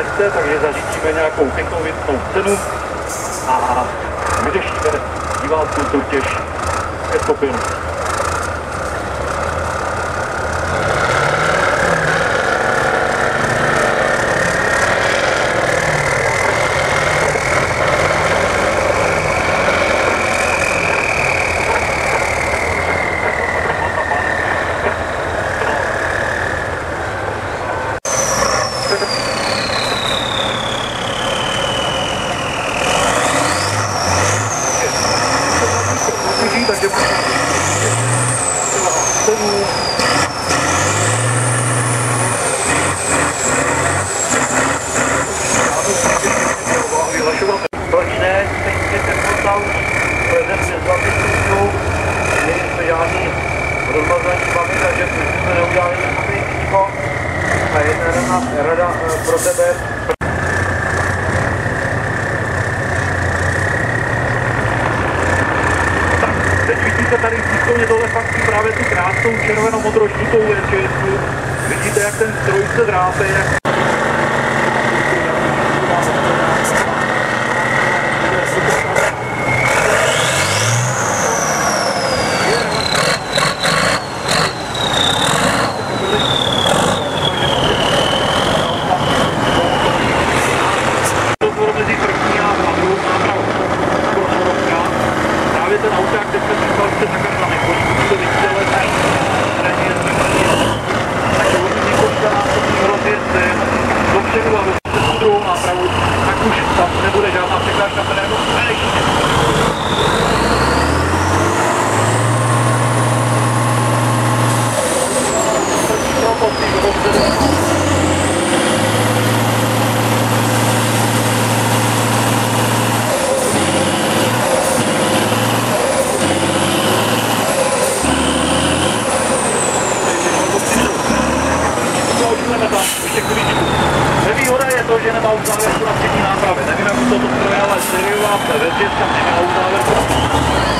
nechce, takže zařídíme nějakou pěknou věcnou cenu a vyřešíme diváckou soutěž ke skopinu. Takže proč ne, teď ten portál prezentuje 20 stupňů, nejsme žádný rozmazání bavy, takže jsme neudělali nic a jedna rada pro tebe. Teď vidíte tady výzkovně tohle fakt právě tu krásnou červeno-modro-žlutou většinu. Vidíte, jak ten stroj se drápe, jak... Mezi první a druhou nápravou. Právě ten auták, kde se říkal, že takhle tam nechodí, to vidíte, ale není takže oni několika násobný rozjezd dopředu a do druhou nápravu, tak už tam nebude žádná překážka terénu. Nevýhoda je to, že nemá uzávěrku na přední nápravě. Nevím, jak to stroje, ale seriová ve 200 nemá uzávěrku.